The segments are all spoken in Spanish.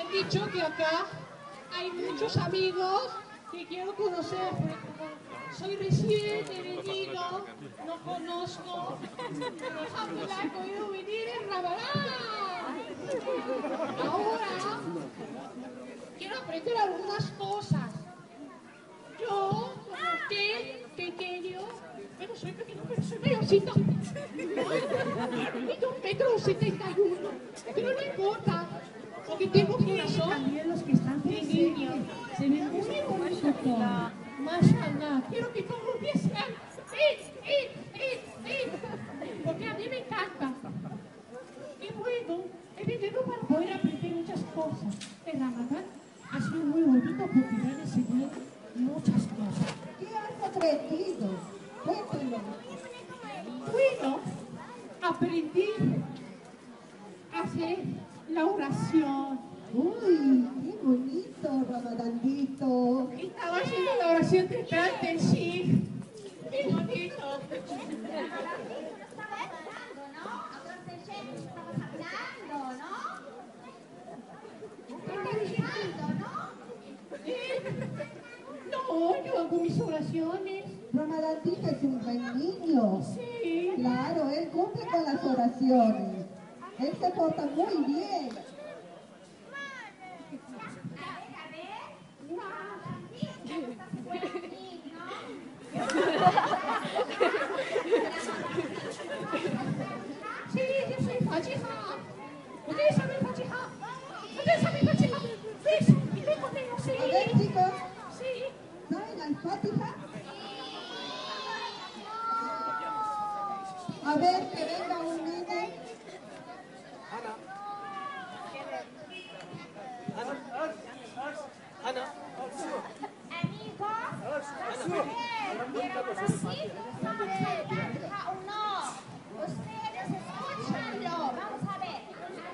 han dicho que acá hay muchos amigos que quiero conocer, porque como soy recién venido, no conozco, pero alhamdulillah he podido venir en Ramadán. Ahora quiero aprender algunas cosas. Yo, como usted, pequeño, bueno, soy pequeño, pero soy mayorcito. Mido 1,71 m, pero no importa, porque tengo corazón. También los que están de niño. se ven muy bonitos todos. Mashallah, quiero que todos empiecen. Porque a mí me encanta. Y bueno, he venido para poder aprender muchas cosas. El Ramadán ha sido muy bonito porque me han enseñado muchas cosas. ¿Qué has aprendido? Cuéntalo. Bueno, aprendí a hacer la oración. Uy, qué bonito, Ramadandito. Estaba haciendo la oración detrás del sí. Qué bonito. No, yo hago mis oraciones. Ramadandito es un buen niño. Sí. Claro, él cumple con las oraciones. Él se porta muy bien. Sí, yo soy Fatiha. ¿Ustedes saben Fatiha? ¿Ustedes saben Fatiha? Sí, y vengo conmigo, sí. A ver, chicos, Sí. ¿saben al-Fatiha? A ver, que venga un niño. Ustedes escúchanlo. Vamos a ver.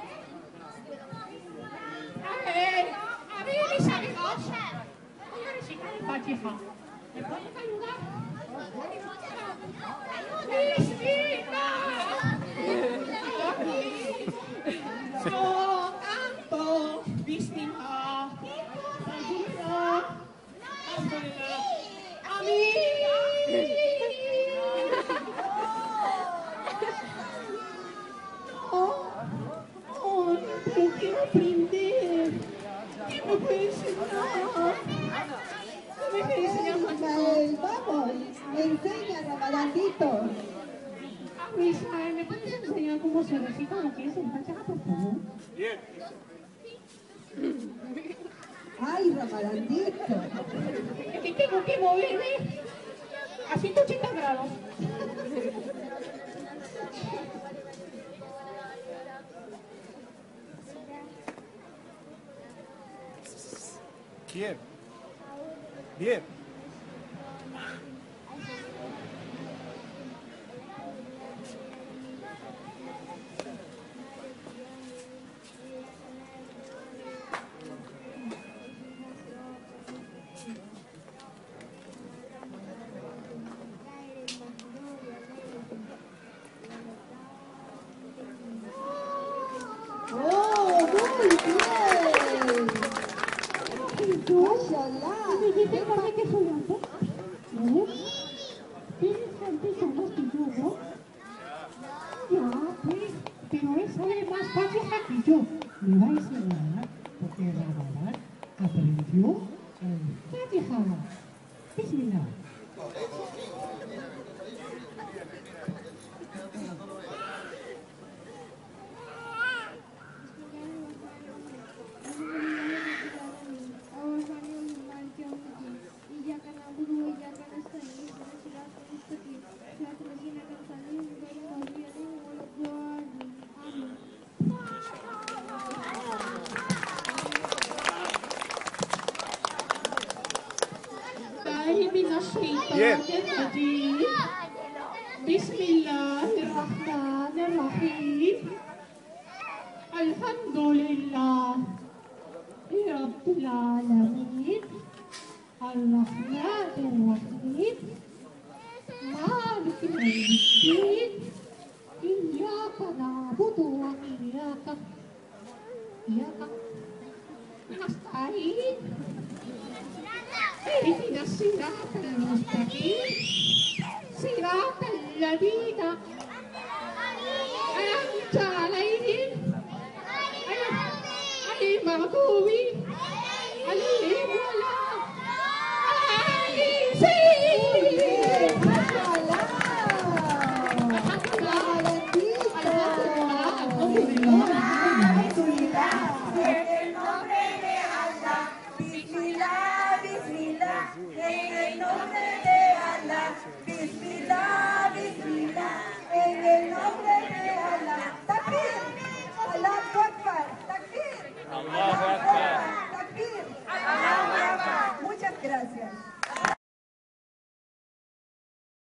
A ver, mis amigos. Voy a recitar el Fatiha. ¿Me pueden ayudar? Yo canto Bismillah. Alhamdulillah. Alhamdulillah. Amén. No, pero quiero aprender. ¿Qué me puede enseñar? ¿Qué me puede enseñar más? Ismael, vamos, enseña, Ramadandito. Ismael, ¿me puedes enseñar cómo se recita lo que es el Fatiha, por favor? Bien. Ay, Ramadandito. Es que tengo que moverme a 180 grados. ¿Quién? Bien. ¡Oh, muy bien! ¡Mashallah! ¿Qué pasa que soy antes? ¿No? ¿Tienes antes más que yo, no? Ya, pues, pero él sabe más Fatiha que yo. Me va a enseñar, porque Ramadán aprendió el Fatiha. Bismillah. الرجيم بسم الله الرحمن الرحيم الحمد لله رب العالمين الرحمن الرحيم مالك يوم الدين إياك نعبد وإياك Nastai? Sinasirata la nostra vita, sirata la vita, ay mga tuwing